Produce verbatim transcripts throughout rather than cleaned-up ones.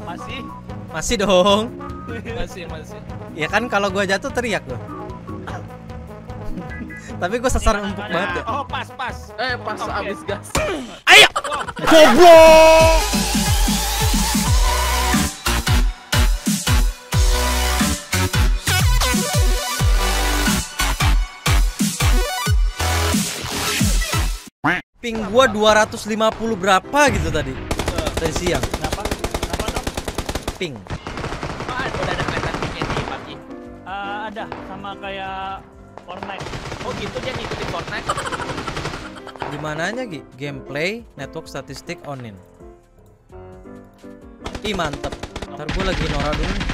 Masih? Masih dong. Masih, masih. Ya kan kalau gua jatuh teriak loh. Tapi gua sasar empuk banget ya. Oh, pas, pas. Eh, pas Oke. abis gas. Ayo. Wow. Goblok. Ping gua dua ratus lima puluh berapa gitu tadi. Dari siang. Kenapa? Kenapa dong? Ping. Oh, ada udah ada kelihatan pingnya di pagi. Eh, ada sama kayak Fortnite. Oh gitu dia ngikutin Fortnite. Di mananya Gi? Gameplay, network statistik onin. Ih mantep. Ntar gue lagi norak dulu nih.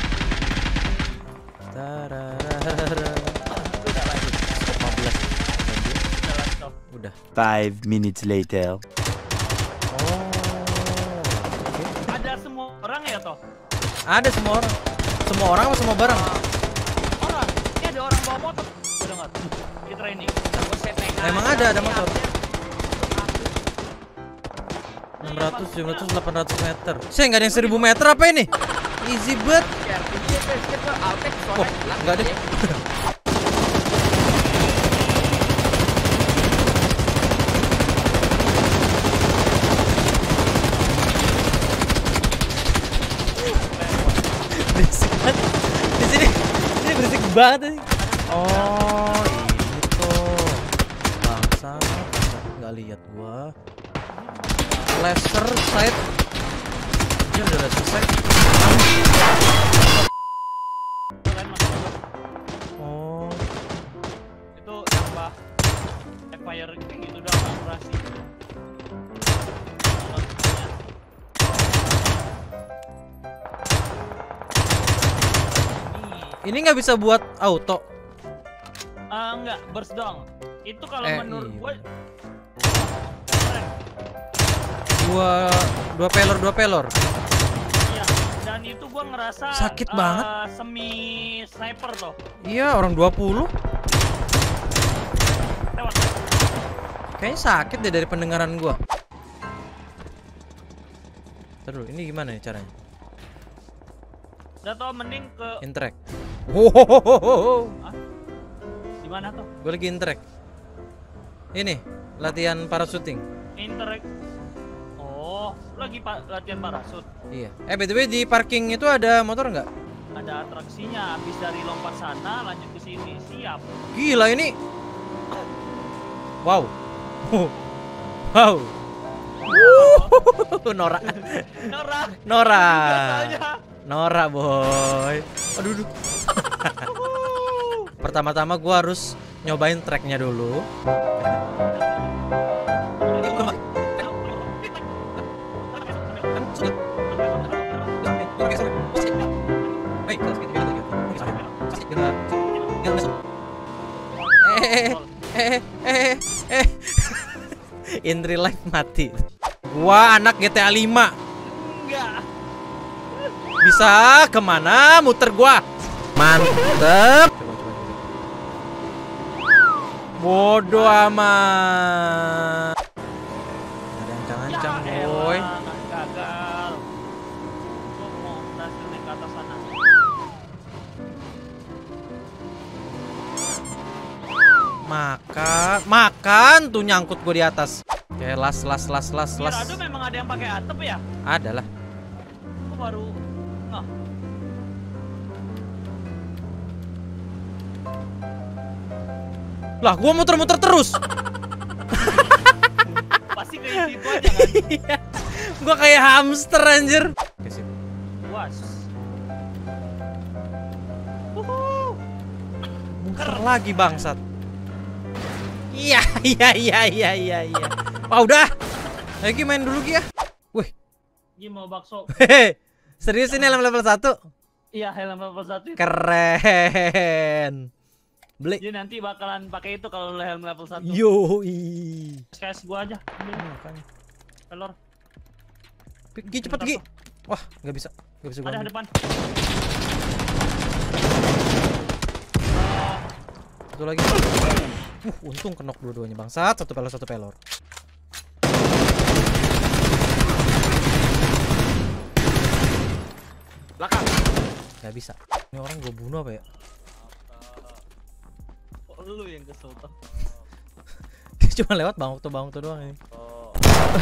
Tararara. Udah lanjut. lima belas. Udah lah, stop. Udah. Five minutes later. Oh. Oke. Ada semua orang ya toh? Ada semua orang. Semua orang apa semua barang? Orang. Ini ada orang bawa motor. Udah nggak? Di training. Gua setting Emang aja. ada ada motor. enam ratus, tujuh ratus, delapan ratus meter. Saya nggak ada yang seribu meter apa ini? Easy bet. Ya, ini basket tuh Altex Oh, soalnya. enggak deh. Berisik banget. Di sini, ini berisik banget sih. Oh, ini tuh. Bangsa, nggak lihat gua. Laser sight. Dia udah laser sight. Oh, Itu tambah fire kayak gitu doang akurasi. Ini ini nggak bisa buat auto. ah enggak burst doang. Itu kalau Eh, menurut iya. gue keren. Dua, dua pelor, dua pelor. Iya, dan itu gua ngerasa Sakit eh, banget. semi sniper toh. Iya, orang dua puluh. Lewat. Kayaknya sakit deh dari pendengaran gua. Terus ini gimana nih caranya? Udah tau mending ke Interact. Wow. di mana tuh? Gue lagi interact. Ini latihan parachuting. Interact. Oh, lagi pa latihan parasut. Iya. Eh B T W di parking itu ada motor nggak? Ada atraksinya. Habis dari lompat sana lanjut ke sini. Siap. Gila ini. Wow. Wow. Wuh, Nora. Nora. Nora. Biasanya. Nora boy. Aduh. aduh. Pertama-tama gua harus nyobain tracknya dulu. Eh, eh, eh, eh. In real life mati. Gua anak G T A lima. Enggak. Bisa kemana muter gua? Mantep. Bodoh amat. Ada yang ancang-ancang Ya boy. elah, gagal. Gua mau berhasil naik ke atas sana. Makan, makan tuh nyangkut gua di atas. Oke, las las las las las. Mirado memang ada yang pakai atap ya? Ada lah. Gua baru nah. Lah, gua muter-muter terus. Pasti kayak gitu aja kan? Iya. Gua kayak hamster anjir. Oke, sip. Was. Wuhu. Muter lagi bangsat. Iya, iya, iya, iya, iya, iya. Wah, udah. Lagi main dulu Gi ya. Wih, Gini mau bakso. hehe. Serius ini helm level satu? Iya, helm level satu itu. Keren. Beli. Jadi nanti bakalan pakai itu kalau lu helm level satu. Yoi. Kayak gua aja. Ambil. Makanya. Pelor. Gi cepet Gi. Wah, nggak bisa. Nggak bisa gua. Ada ambil. depan. Satu lagi. Uh, untung kenok dua-duanya bangsat. Satu pelor, satu pelor. Belakang. Gak bisa. Ini orang gue bunuh apa ya? Kok lu yang kesel toh? Dia cuma lewat bang tuh bang tuh doang ini. Oh.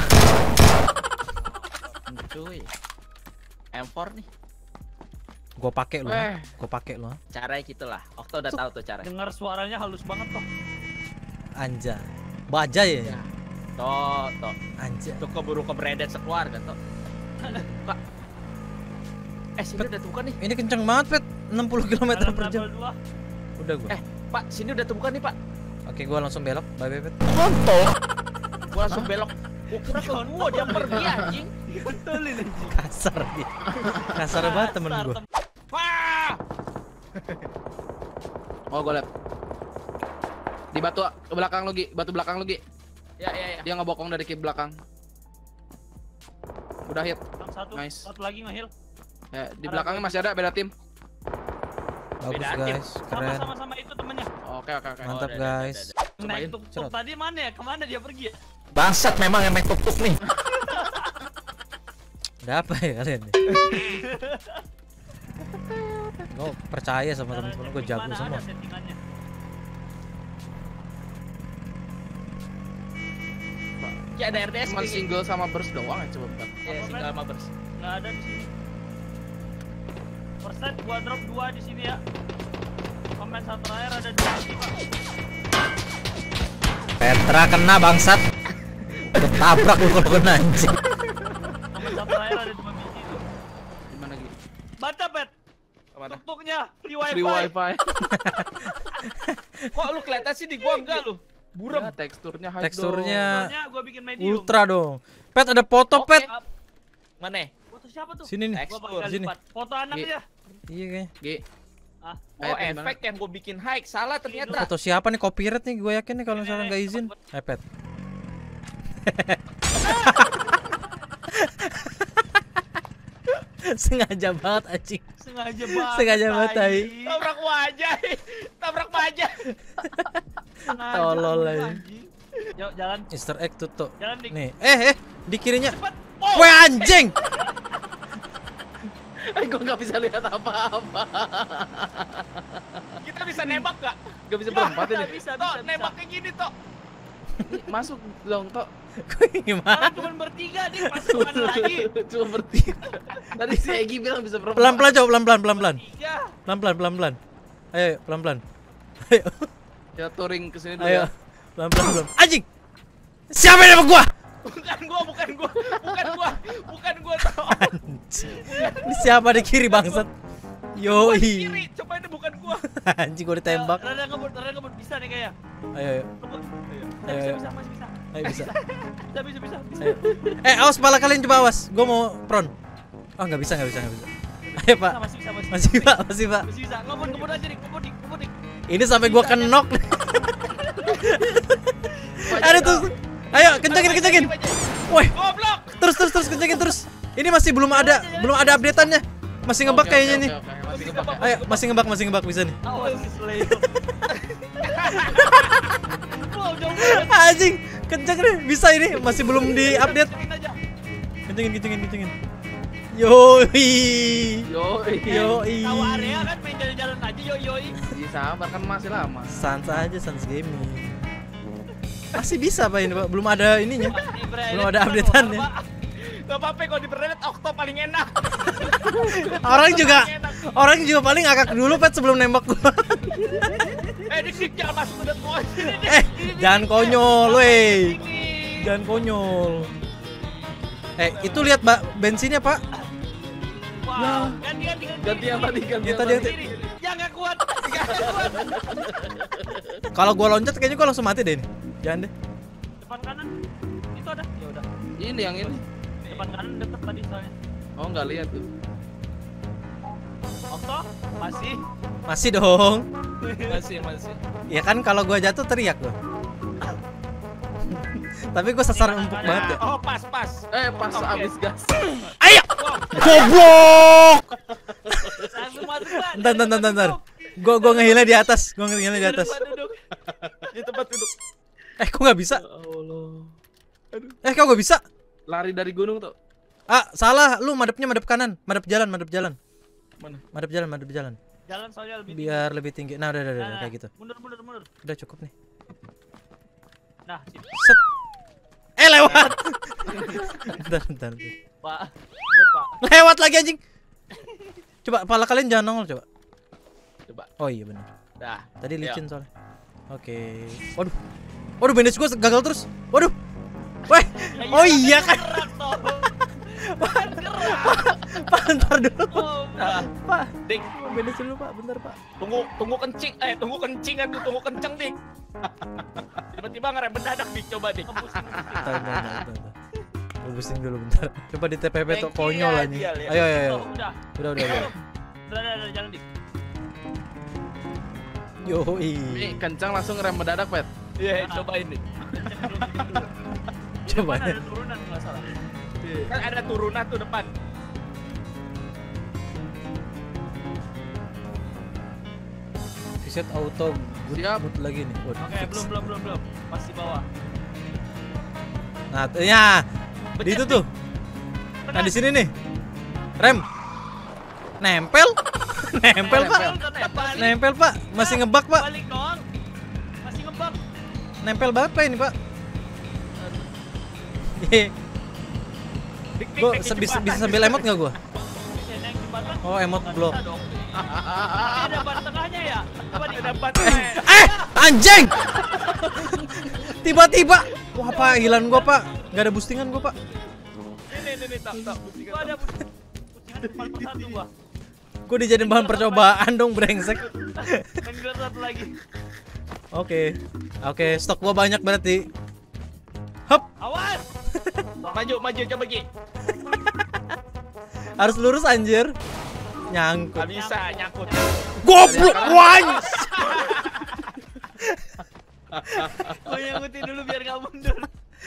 Cuy. M four nih. Gue pakai lu, Eh. gue pakai lu. Caranya gitulah. Okto udah Tuh, tahu tuh caranya. Dengar suaranya halus banget toh. Anja, baja ya? Ya. Toh, toh. Anja. Tuh keburu keberedet sekeluarga tuh. Pak. Eh, sini udah temukan nih. Ini kenceng banget pet, enam puluh kilometer per jam. Level dua. Udah gue. Eh, Pak, sini udah temukan nih, Pak. Oke, gue langsung belok. Bye bye pet. Gua langsung belok. Gua kira ke gua dia pergi anjing. Betulin anjing. Kasar dia. Kasar banget temen Kasar, gue. tem- Wah! Oh, gua liat. Di batu ke belakang lu, Gi. Batu belakang lu, Gi. Ya, ya, ya. Dia ngebokong dari ke belakang. Udah hit. Yang satu, Nice. satu lagi ngehil. Ya, di belakangnya masih ada beda tim. Bagus Beda tim. guys, Sama keren. sama sama itu temennya. Oke, oke, oke. Mantap Oh, udah, udah, guys. udah, udah. Nah, Cobain. tuk tuk cerot. tadi mana ya? Kemana dia pergi ya? Bangsat memang yang main tuk-tuk nih. Ada apa ya kalian nih? Gue percaya sama Cara temen-temen gue setting jago mana semua. ada settingannya. Ya ada R D S cuma single sama burst doang ya, coba bentar. Ya, Apa, single Ben? sama burst. Nggak ada di sini. Persen gua drop dua di sini ya. Komen satu terakhir ada dua di sini, Pak. Petra kena bangsat. Ketabrak lu kalau kena anjing. Komen satu terakhir ada dua biji tuh. Gimana gitu? Baca pet. Kemana? Tuk-tuknya free wifi. Free wifi. Kok lu kelihatan sih di gua enggak lu? Buram. Ya, teksturnya high Teksturnya Soalnya gua bikin medium. ultra dong. Pet ada foto Oke. pet. Up. Mana? Foto siapa tuh? Sini nih. Gua Tekstur. pakai Sini. lipat. Foto anaknya. Iya kayaknya. G. Ah, Oh, efek yang gue bikin high. Salah ternyata. Foto siapa nih, copyright nih, gue yakin nih kalau misalnya nggak izin. Eh pet. Sengaja banget anjing. sengaja banget. Sengaja banget, tai. Tabrak wajah. Tabrak wajah. Sengaja, Tolol aja. anjing. Yuk jalan. Easter egg tutup. Jalan dik. Nih, eh eh di kirinya. Cepet. Oh, Weh anjing. Gue nggak bisa lihat apa-apa. kita bisa nembak gak? Gak bisa berempat ini. Nggak bisa, Tok, bisa, bisa. nembak kayak gini, Tok. Masuk dong, Tok. Gimana? Orang cuma bertiga dik, masuk mana lagi? Cuma bertiga. Tadi si Egi bilang bisa berempat. Pelan-pelan coba pelan-pelan pelan-pelan. Tiga. Pelan-pelan pelan-pelan. Ayo ayo, pelan-pelan. Ayo. Ya touring ke sini dulu Ayo. ya. Pelan-pelan pelan. Anjing. Siapa yang nembak gua? Bukan gua, bukan gua, bukan gua, bukan gua Tok. Anjing. Ini siapa di kiri bangsat? Gua di Yoi. kiri, coba ini bukan gua. Anjing gua ditembak. Rada ngebut, rada ngebut bisa nih kayaknya. Ayo ayo. Ngebut. Bisa, Ayo, bisa, ayo. bisa, masih bisa. Ayo bisa. Bisa, bisa, bisa. bisa. Ayo. Eh, awas pala kalian coba awas. Gua mau prone. Oh, nggak bisa, nggak bisa, nggak bisa. Ayo, Pak. Bisa, masih bisa, masih Masih, Pak, masih, Pak. Masih bisa. Ngebut, ngebut aja dik, ngebut dik, ngebut dik. Ini sampai gua kenok. Ada tuh. Ayo, kencengin, kencengin. Woi, Goblok. terus terus terus kencengin terus. Ini masih belum ada, belum ada updateannya. Masih ngebug Oke, kayaknya oke, nih. oke, oke. Masih ngebak ya. Ayo, masih ngebug, masih ngebug bisa nih. Awas si Sleo. Wow, jauh banget. Anjing, kenceng deh. Bisa ini, masih belum di-update. Kencengin aja. Kencengin, kencengin, kencengin. Yoi. Yoi. Yoi. Tahu area kan main jalan-jalan aja yoi yoi. Iya, sabar kan masih lama. Sans aja, Sans Gaming. Masih bisa Pak ini, Pak. Belum ada ininya. Di Brand Belum ada kan updateannya. keluar, Pak. Gak apa-apa kalau di Brand Okto paling enak. Orang juga Paling enak. orang juga paling ngakak dulu Pet sebelum nembak gua. Eh dik dik jangan masuk ke dekat gua. Sini, Dik. Eh, Sini, Dik. jangan konyol, wey. Sini. Jangan konyol. Eh, itu lihat Mbak bensinnya, Pak. Wow, ganti ganti ganti. Ganti yang tadi, ganti Yang yang tadi, tadi. yang Sini. Jangan kuat. Jangan kuat. Kalau gua loncat kayaknya gua langsung mati deh ini. Jangan deh. Depan kanan. Itu ada. Ya udah. Ini yang ini. Depan kanan deket tadi soalnya. Oh, nggak lihat tuh. Okto masih. Masih dong. Masih masih. Ya kan kalau gua jatuh teriak gua. Tapi gua sasaran empuk banget ya. Oh pas pas. Eh, pas Oke. abis gas. Ayo. Wow. Goblok. Langsung masuk Pak. Entar, entar, entar, entar. Gua gua ngehilnya di atas. Gua ngehilnya di atas. Duduk, duduk. Di tempat duduk. Eh, kok nggak bisa? Allah. Eh, kok nggak bisa? Lari dari gunung tuh. Ah, salah. Lu madepnya madep kanan, madep jalan, madep jalan. Mana? Madep jalan, madep jalan. Jalan soalnya lebih Biar lebih tinggi. Nah, udah, udah, udah, Nah, kayak gitu. Mundur, mundur, mundur. Udah cukup nih. Nah, sini. Set. Eh, lewat. bentar, bentar, bentar. Pak. Buat Pak. Lewat lagi anjing. Coba pala kalian jangan nongol coba. Coba. Oh iya benar. Dah. Tadi Ayo. licin soalnya. Oke. Waduh. Waduh, bandage gua gagal terus. Waduh. Weh. Oh iya kan. Gerak toh. Pak, bentar dulu. Oh, Nah, Pak. Dik, Bandage dulu, Pak. Bentar, Pak. tunggu tunggu kencing. Eh, tunggu kencing aku, tunggu kenceng, Dik. Tiba-tiba ngerem mendadak, Dik. Coba, Dik. Bentar, bentar, bentar, bentar. Gua boosting dulu bentar. Coba di T P P tuh Thank you konyol ya, anjing. Dial, ya. Ayo, ayo, ayo. Oh, udah. Udah, udah, udah. Udah, udah, udah, jalan dik. Yoi. Ini kencang langsung ngerem mendadak, Pet. Iya, cobain, Dik. Coba. Depan ada turunan nggak salah. Kan ada turunan tuh depan. Reset auto. Good, Siap. good lagi nih. Waduh, Oke, fix. belum, belum, belum, belum. Masih bawah. Nah, tuh, ya. Di itu tuh. Nah, di sini nih. Rem. Nempel. Nempel, Pak. Balik, Nempel, Pak. Masih ngebak, Pak. balik dong. Masih ngebak. Nempel banget, Pak, ini, Pak. Hehe. Dik, Dik, Gua Dik, se- bisa, jembatan. bisa sambil emot nggak gua? Bisa naik jembatan. Oh, emot Nggak blok. bisa dong. Ini ada ban tengahnya ya? Coba di Ada ban. Eh, anjing! Tiba-tiba. Wah, Pak, hilang gua, Pak. Nggak ada boostingan gua, Pak. Ini, ini, ini, tak, tak. Gua ada pusingan depan satu gua. Gua dijadiin bahan percobaan dong, brengsek. Dan gua satu lagi. Oke. Oke, stok gua banyak berarti. Hop, Awas! Maju, maju, coba, Ki. harus lurus anjir. Nyangkut. Gak bisa, nyangkut. Goblok, wan. Gua ngikutin dulu biar nggak mundur.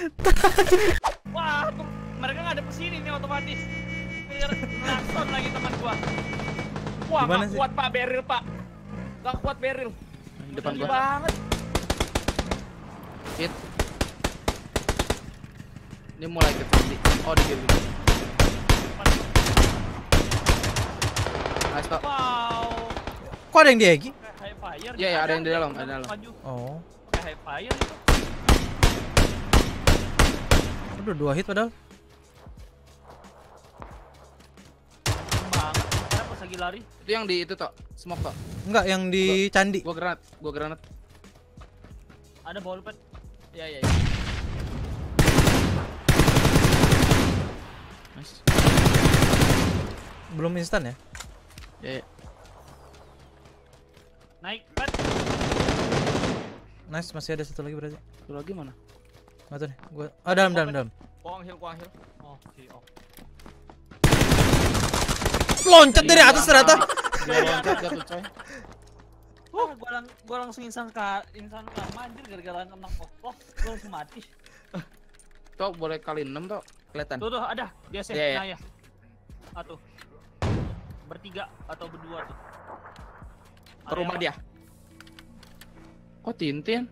Wah, tuh, mereka nggak ada kesini nih otomatis. Biar langsung lagi teman gua. Wah, Gimana gak sih? kuat, Pak, Beril, Pak. Gak kuat, Beril. Depan Tinggi gua. banget. Hit. Ini mulai ke sini. Oh, di kiri. Nice, Pak. Wow. Kok ada yang di Egi? Kayak high fire. Iya, iya, ada yang di dalam, ada di dalam. Maju. Oh. Kayak high fire itu. Aduh, dua hit padahal. Bang, saya pas lagi lari. Itu yang di itu, Tok. Smoke, Tok. Enggak, yang di candi. Gua granat, gua granat. Ada ball pet. Iya, iya, iya. Nice. Belum instan ya? Iya, iya. Naik pet. Nice, masih ada satu lagi berarti. Itu lagi mana? Nggak tahu deh. Gua Oh, dalam, dalam, dalam. Kuang hill, kuang hill. Oh, si oh. Loncat dari atas ternyata. Dia loncat jatuh, coy. Wah, gua, lang gua langsung insan ka insan ka manjir gara-gara kena oh, gua langsung mati. Tok, boleh kali enam, Tok. Kelihatan. Tuh tuh ada biasa Iya, iya. nah ya. Ah tuh. Bertiga atau berdua tuh. Ke rumah dia. Kok Tintin?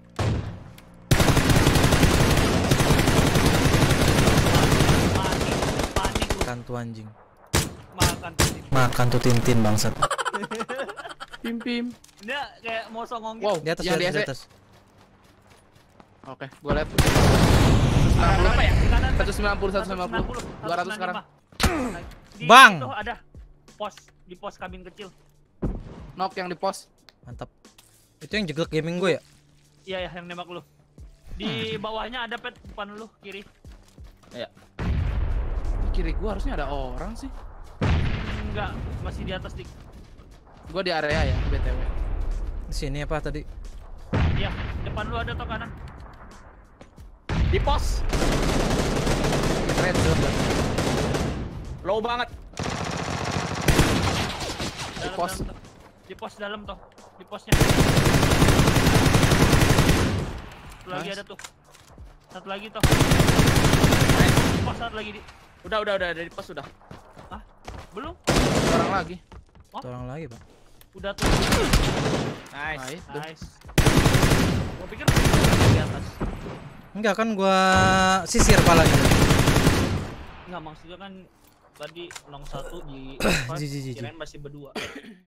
Panik, panik tuh. Makan tuh anjing. Makan tuh. Makan tuh Tintin bangsat. Pim pim. Dia kayak mau songong Wow, gitu. Di atas, yang di di atas, di A C. atas. Oke, gua lihat. Ah, berapa ya? Di kanan, seratus sembilan puluh, seratus sembilan puluh. dua ratus sekarang. Di Bang! Itu ada pos di pos kabin kecil. Knock yang di pos. Mantap. Itu yang jeglek gaming gue ya? Iya ya, yang nembak lu. Di bawahnya ada pet depan lu kiri. Iya. Di kiri gua harusnya ada orang sih. Enggak, masih di atas dik. Gua di area ya, B T W. Di sini apa tadi? Iya, depan lu ada atau kanan? Di pos. Red zone. Low banget. Dalam, pos. dalam, toh. Di pos dalam toh. Di posnya. Satu lagi Nice. ada tuh. Satu lagi toh. Di pos satu lagi di. Udah, udah, udah dari pos udah. Ah, belum? Orang lagi. Satu orang lagi, Pak. Udah tuh. Nice. Nice. Nice. Gua pikir di atas. Enggak kan gua sisir palanya. Enggak, maksudnya kan tadi nong satu di Ji, ji, ji, ji. kirain masih berdua.